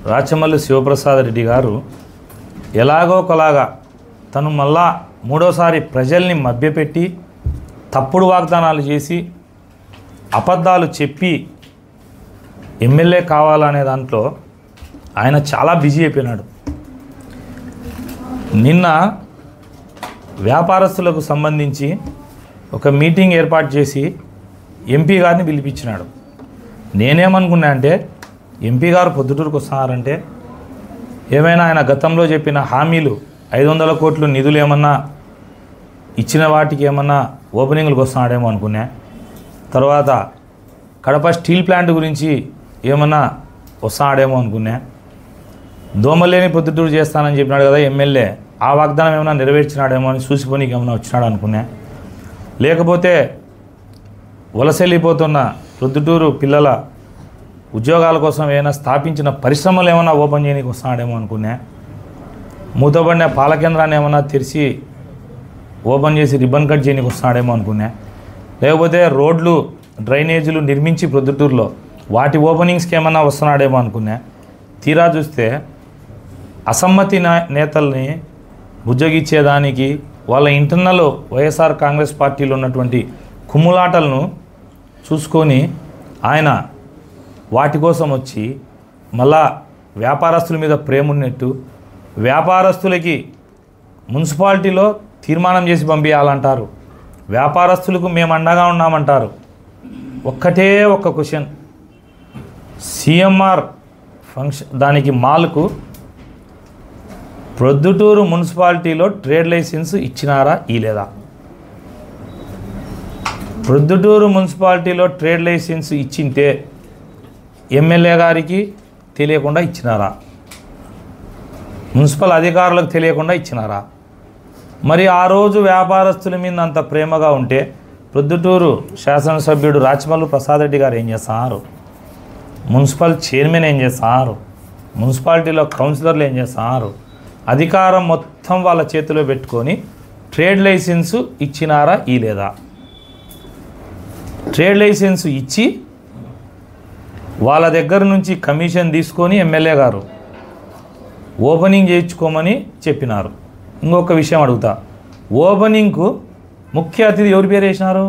రాచమల్లి శివప్రసాద్ రెడ్డి గారు ఎలాగోకలాగా తను మళ్ళా మూడోసారి ప్రజల్ని మభ్యపెట్టి తప్పుడు వాగ్దానాలు చేసి అబద్ధాలు చెప్పి ఎమ్మెల్యే కావాలనే దాంట్లో ఆయన చాలా బిజీ అయిపోయినాడు. నిన్న వ్యాపారస్తులకు సంబంధించి ఒక మీటింగ్ ఏర్పాటు చేసి ఎంపీ గారిని పిలిపించినాడు. నేనేమనుకున్నా అంటే ఎంపీ గారు పొద్దుటూరుకు వస్తున్నారంటే ఏమైనా ఆయన గతంలో చెప్పిన హామీలు 500 కోట్లు నిధులు ఏమన్నా ఇచ్చిన వాటికి ఏమన్నా ఓపెనింగ్లకు వస్తున్నాడేమో అనుకున్నా. తర్వాత కడప స్టీల్ ప్లాంట్ గురించి ఏమన్నా వస్తున్నాడేమో అనుకున్నా. దోమలేని పొద్దుటూరు చేస్తానని చెప్పినాడు కదా ఎమ్మెల్యే, ఆ వాగ్దానం ఏమైనా నెరవేర్చినాడేమో అని చూసిపోనీకి ఏమైనా వచ్చినాడు అనుకున్నా. లేకపోతే వలస వెళ్ళిపోతున్న ప్రొద్దుటూరు పిల్లల ఉద్యోగాల కోసం ఏమైనా స్థాపించిన పరిశ్రమలు ఏమైనా ఓపెన్ చేయడానికి వస్తున్నాడేమో అనుకున్నా. మూతపడిన పాల కేంద్రాన్ని ఏమైనా తెరిచి ఓపెన్ చేసి రిబ్బన్ కట్ చేయడానికి వస్తున్నాడేమో అనుకున్నా. లేకపోతే రోడ్లు డ్రైనేజీలు నిర్మించి ప్రొద్దుటూరులో వాటి ఓపెనింగ్స్కి ఏమైనా వస్తున్నాడేమో అనుకున్నా. తీరా చూస్తే అసమ్మతి నేతల్ని బుజ్జగిచ్చేదానికి వాళ్ళ ఇంటర్నల్ వైఎస్ఆర్ కాంగ్రెస్ పార్టీలో ఉన్నటువంటి కుమ్ములాటలను చూసుకొని ఆయన వాటి కోసం వచ్చి మళ్ళా వ్యాపారస్తుల మీద ప్రేమ ఉన్నట్టు వ్యాపారస్తులకి మున్సిపాలిటీలో తీర్మానం చేసి పంపించాలంటారు, వ్యాపారస్తులకు మేము అండగా ఉన్నామంటారు. ఒక్కటే ఒక్క క్వశ్చన్, సిఎంఆర్ ఫంక్షన్ దానికి మాల్కు ప్రొద్దుటూరు మున్సిపాలిటీలో ట్రేడ్ లైసెన్స్ ఇచ్చినారా ఇలేదా? ప్రొద్దుటూరు మున్సిపాలిటీలో ట్రేడ్ లైసెన్స్ ఇచ్చింటే ఎమ్మెల్యే గారికి తెలియకుండా ఇచ్చినారా? మున్సిపల్ అధికారులకు తెలియకుండా ఇచ్చినారా? మరి ఆ రోజు వ్యాపారస్తుల మీద అంత ప్రేమగా ఉంటే ప్రొద్దుటూరు శాసనసభ్యుడు రాచమల్లి ప్రసాద్ రెడ్డి గారు ఏం చేస్తున్నారు? మున్సిపల్ చైర్మన్ ఏం చేస్తున్నారు? మున్సిపాలిటీలో కౌన్సిలర్లు ఏం చేస్తున్నారు? అధికారం మొత్తం వాళ్ళ చేతిలో పెట్టుకొని ట్రేడ్ లైసెన్సు ఇచ్చినారా ఇలేదా? ట్రేడ్ లైసెన్సు ఇచ్చి వాళ్ళ దగ్గర నుంచి కమిషన్ తీసుకొని ఎమ్మెల్యే గారు ఓపెనింగ్ చేయించుకోమని చెప్పినారు. ఇంకొక విషయం అడుగుతా, ఓపెనింగ్కు ముఖ్య అతిథి ఎవరి పేరు వేసినారు?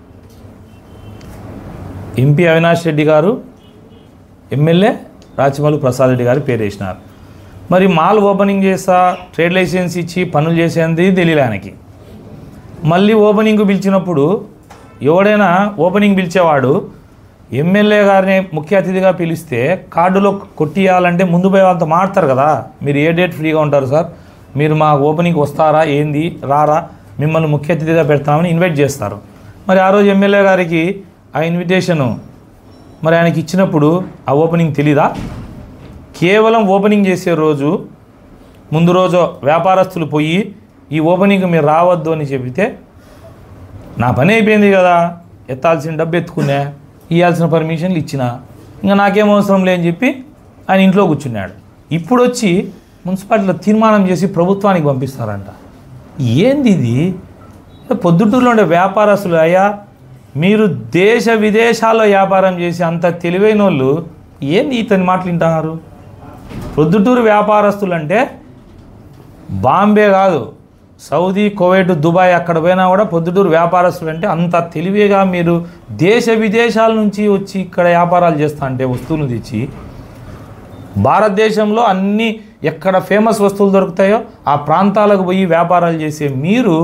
ఎంపీ అవినాష్ రెడ్డి గారు, ఎమ్మెల్యే రాచమల్లి ప్రసాద్ రెడ్డి గారు పేరు వేసినారు. మరి మాల్ ఓపెనింగ్ చేస్తా ట్రేడ్ లైసెన్స్ ఇచ్చి పనులు చేసేది తెలియదు ఆయనకి. మళ్ళీ ఓపెనింగ్కు పిలిచినప్పుడు ఎవడైనా ఓపెనింగ్ పిలిచేవాడు ఎమ్మెల్యే గారిని ముఖ్య అతిథిగా పిలిస్తే కార్డులో కొట్టియాలంటే ముందు పోయి వాళ్ళతో మాట్లాడతారు కదా, మీరు ఏ డేట్ ఫ్రీగా ఉంటారు సార్, మీరు మా ఓపెనింగ్కి వస్తారా, ఏంది రారా, మిమ్మల్ని ముఖ్య అతిథిగా పెడతామని ఇన్వైట్ చేస్తారు. మరి ఆ రోజు ఎమ్మెల్యే గారికి ఆ ఇన్విటేషను మరి ఆయనకి ఇచ్చినప్పుడు ఆ ఓపెనింగ్ తెలీదా? కేవలం ఓపెనింగ్ చేసే రోజు ముందు రోజు వ్యాపారస్తులు పోయి ఈ ఓపెనింగ్కి మీరు రావద్దు అని చెబితే నా పని అయిపోయింది కదా, ఎత్తాల్సిన డబ్బు ఎత్తుకున్నా, ఇవ్వాల్సిన పర్మిషన్లు ఇచ్చినా, ఇంకా నాకేం అవసరం లేని చెప్పి ఆయన ఇంట్లో కూర్చున్నాడు. ఇప్పుడు వచ్చి మున్సిపాలిటీలో తీర్మానం చేసి ప్రభుత్వానికి పంపిస్తారంట. ఏంది ఇది? పొద్దుటూరులో ఉండే వ్యాపారస్తులు, అయ్యా మీరు దేశ విదేశాల్లో వ్యాపారం చేసి అంత తెలివైన వాళ్ళు ఏంది ఇతని మాటలు వింటున్నారు? ప్రొద్దుటూరు వ్యాపారస్తులు అంటే బాంబే కాదు, సౌదీ, కువైట్, దుబాయ్ అక్కడ పోయినా కూడా పొద్దుటూరు వ్యాపారస్తులు అంటే అంత తెలివిగా మీరు దేశ విదేశాల నుంచి వచ్చి ఇక్కడ వ్యాపారాలు చేస్తా అంటే వస్తువులు తెచ్చి భారతదేశంలో అన్ని ఎక్కడ ఫేమస్ వస్తువులు దొరుకుతాయో ఆ ప్రాంతాలకు పోయి వ్యాపారాలు చేసే మీరు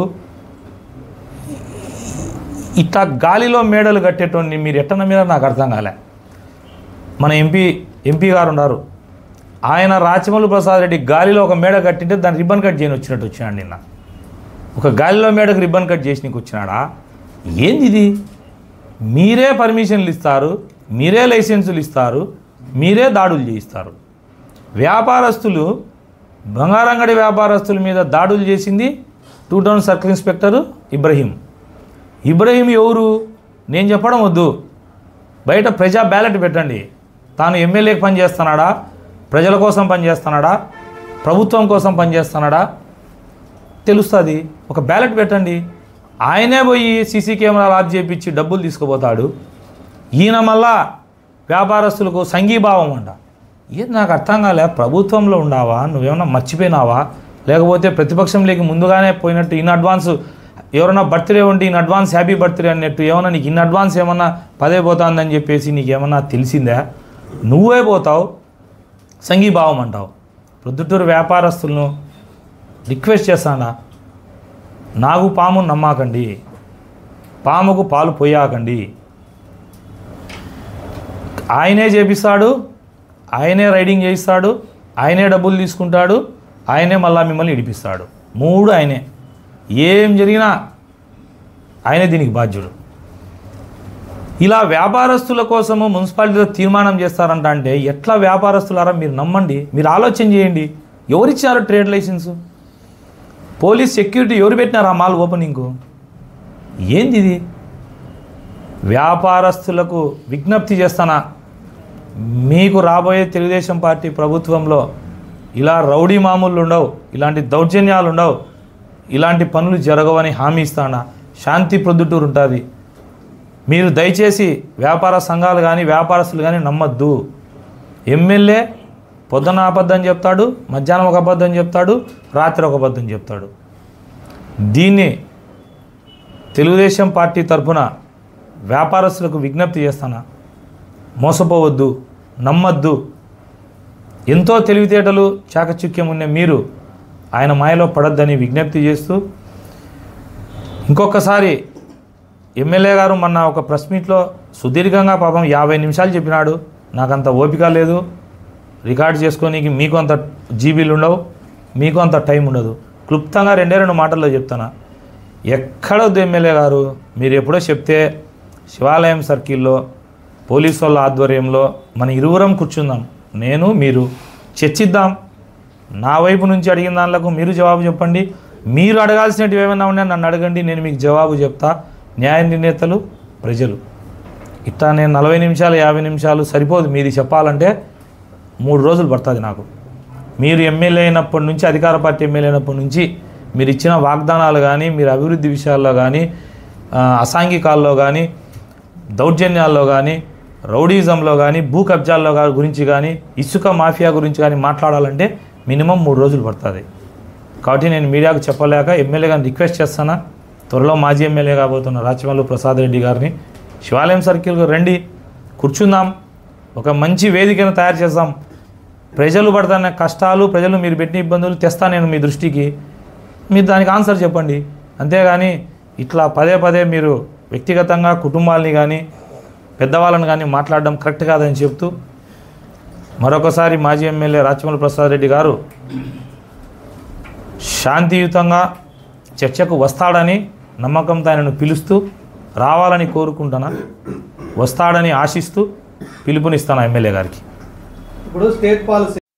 ఇట్లా గాలిలో మేడలు కట్టేటోని మీరు ఎట్టన మీద నాకు అర్థం కాలే. మన ఎంపీ గారు ఉన్నారు, ఆయన రాచమల్లి ప్రసాద్ రెడ్డి గాలిలో ఒక మేడ కట్టింటే దాన్ని రిబ్బన్ కట్ చేయని వచ్చినట్టు వచ్చినాడు. నిన్న ఒక గాలిలో మేడకు రిబ్బన్ కట్ చేసినకి వచ్చినాడా? ఏంది ఇది? మీరే పర్మిషన్లు ఇస్తారు, మీరే లైసెన్సులు ఇస్తారు, మీరే దాడులు చేయిస్తారు. వ్యాపారస్తులు బంగారంగడి వ్యాపారస్తుల మీద దాడులు చేసింది 2 టౌన్ సర్కిల్ ఇన్స్పెక్టర్ ఇబ్రహీం ఎవరు? నేను చెప్పడం వద్దు, బయట ప్రజా బ్యాలెట్ పెట్టండి. తాను ఎమ్మెల్యేకి పనిచేస్తున్నాడా, ప్రజల కోసం పనిచేస్తున్నాడా, ప్రభుత్వం కోసం పనిచేస్తున్నాడా తెలుస్తుంది. ఒక బ్యాలెట్ పెట్టండి. ఆయనే పోయి సీసీ కెమెరాలు ఆఫ్ చేయించి డబ్బులు తీసుకుపోతాడు. ఈయన మళ్ళా వ్యాపారస్తులకు సంఘీభావం అంట. ఏది నాకు అర్థం కాలే, ప్రభుత్వంలో ఉండావా, నువ్వేమన్నా మర్చిపోయినావా, లేకపోతే ప్రతిపక్షంలోకి ముందుగానే పోయినట్టు ఇన్ అడ్వాన్స్ ఎవరైనా బర్త్డే ఉంటే ఇన్ అడ్వాన్స్ హ్యాపీ బర్త్డే అన్నట్టు ఏమన్నా నీకు ఇన్ అడ్వాన్స్ ఏమన్నా పదే పోతుందని చెప్పేసి నీకేమన్నా తెలిసిందా? నువ్వే పోతావు, సంఘీభావం అంటావు. ప్రొద్దుటూరు వ్యాపారస్తులను రిక్వెస్ట్ చేస్తానా, నాగు పాము నమ్మాకండి, పాముకు పాలు పోయాకండి. ఆయనే చేపిస్తాడు, ఆయనే రైడింగ్ చేయిస్తాడు, ఆయనే డబ్బులు తీసుకుంటాడు, ఆయనే మళ్ళా మిమ్మల్ని ఇడిపిస్తాడు. మూడు ఆయనే. ఏం జరిగినా ఆయనే దీనికి బాధ్యుడు. ఇలా వ్యాపారస్తుల కోసము మున్సిపాలిటీలో తీర్మానం చేస్తారంట అంటే ఎట్లా వ్యాపారస్తులారా? మీరు నమ్మండి, మీరు ఆలోచన చేయండి. ఎవరిచ్చారు ట్రేడ్ లైసెన్సు? పోలీస్ సెక్యూరిటీ ఎవరు పెట్టినారు ఆ మాల్ ఓపెనింగ్కు? ఏంది ఇది? వ్యాపారస్తులకు విజ్ఞప్తి చేస్తానా, మీకు రాబోయే తెలుగుదేశం పార్టీ ప్రభుత్వంలో ఇలా రౌడీ మామూళ్ళు ఉండవు, ఇలాంటి దౌర్జన్యాలు ఉండవు, ఇలాంటి పనులు జరగవని హామీ ఇస్తానా. శాంతి ప్రొద్దుటూరు ఉంటుంది. మీరు దయచేసి వ్యాపార సంఘాలు కానీ వ్యాపారస్తులు కానీ నమ్మద్దు. ఎమ్మెల్యే పొద్దున అబద్ధం చెప్తాడు, మధ్యాహ్నం ఒక అబద్ధం చెప్తాడు, రాత్రి ఒక అబద్ధం చెప్తాడు. దీన్ని తెలుగుదేశం పార్టీ తరఫున వ్యాపారస్తులకు విజ్ఞప్తి చేస్తానా, మోసపోవద్దు, నమ్మద్దు. ఎంతో తెలివితేటలు చాకచక్యం ఉన్న మీరు ఆయన మాయలో పడొద్దని విజ్ఞప్తి చేస్తూ, ఇంకొకసారి ఎమ్మెల్యే గారు మొన్న ఒక ప్రెస్ మీట్లో సుదీర్ఘంగా పాపం 50 నిమిషాలు చెప్పినాడు. నాకంత ఓపిక లేదు, రికార్డ్ చేసుకోనికి మీకు అంత జీబీలు ఉండవు, మీకు అంత టైం ఉండదు. క్లుప్తంగా 2 మాటల్లో చెప్తాను. ఎక్కడొద్దు ఎమ్మెల్యే గారు, మీరు ఎప్పుడో చెప్తే శివాలయం సర్కిల్లో పోలీసు వాళ్ళ ఆధ్వర్యంలో మన ఇరువురం కూర్చుందాం, నేను మీరు చర్చిద్దాం. నా వైపు నుంచి అడిగిన దానిలకు మీరు జవాబు చెప్పండి, మీరు అడగాల్సినవి ఏమైనా ఉన్నా నన్ను అడగండి, నేను మీకు జవాబు చెప్తా. న్యాయ నిర్ణేతలు ప్రజలు. ఇట్లా నేను 40 నిమిషాలు 50 నిమిషాలు సరిపోదు, మీది చెప్పాలంటే 3 రోజులు పడుతుంది నాకు. మీరు ఎమ్మెల్యే అయినప్పటి నుంచి, అధికార పార్టీ ఎమ్మెల్యే అయినప్పటి నుంచి మీరు ఇచ్చిన వాగ్దానాలు కానీ, మీరు అభివృద్ధి విషయాల్లో కానీ, అసాంఘికాల్లో కానీ, దౌర్జన్యాల్లో కానీ, రౌడీజంలో కానీ, భూ కబ్జాల్లో గురించి కానీ, ఇసుక మాఫియా గురించి కానీ మాట్లాడాలంటే మినిమం 3 రోజులు పడుతుంది. కాబట్టి నేను మీడియాకు చెప్పలేక ఎమ్మెల్యే గారిని రిక్వెస్ట్ చేస్తాను, త్వరలో మాజీ ఎమ్మెల్యే కాబోతున్న రాచమల్లు ప్రసాద్ రెడ్డి గారిని శివాలయం సర్కిల్కి రండి, కూర్చుందాం, ఒక మంచి వేదికను తయారు చేద్దాం. ప్రజలు పడుతున్న కష్టాలు, ప్రజలు మీరు పెట్టిన ఇబ్బందులు తెస్తా నేను మీ దృష్టికి, మీరు దానికి ఆన్సర్ చెప్పండి. అంతేగాని ఇట్లా పదే పదే మీరు వ్యక్తిగతంగా కుటుంబాలని కానీ పెద్దవాళ్ళని కానీ మాట్లాడడం కరెక్ట్ కాదని చెప్తూ, మరొకసారి మాజీ ఎమ్మెల్యే రాచమల్లు ప్రసాద్ రెడ్డి గారు శాంతియుతంగా చర్చకు వస్తాడని నమ్మకంతో ఆయనను పిలుస్తూ, రావాలని కోరుకుంటున్నా, వస్తాడని ఆశిస్తూ పిలుపునిస్తాను ఎమ్మెల్యే గారికి. ఇప్పుడు స్టేట్ పాలసీ